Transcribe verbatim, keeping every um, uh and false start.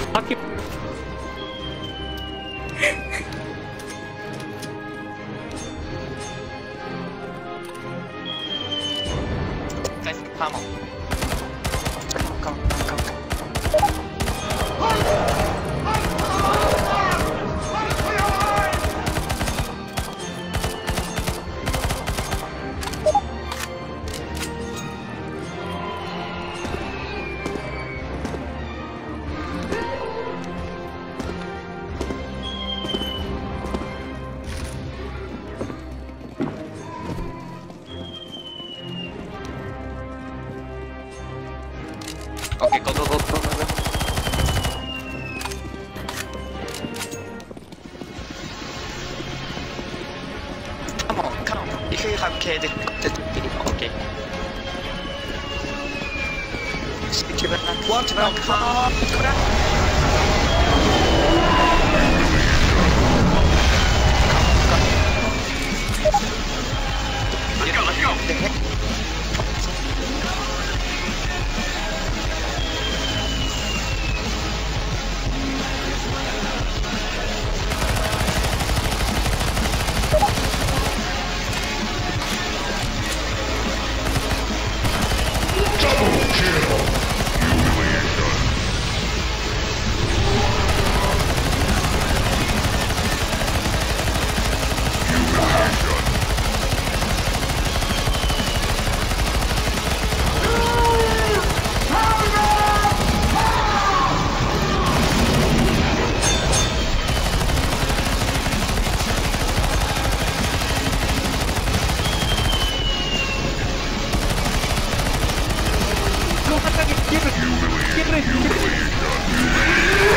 바퀴. Guys, come on. Come, come, come, come. Okay, go, go, go, go, go, go. Come on, come on. If you have K, then okay. Keep it back. Watch back. Come on, come on. Let's go, let's go. Humiliation. Humiliation.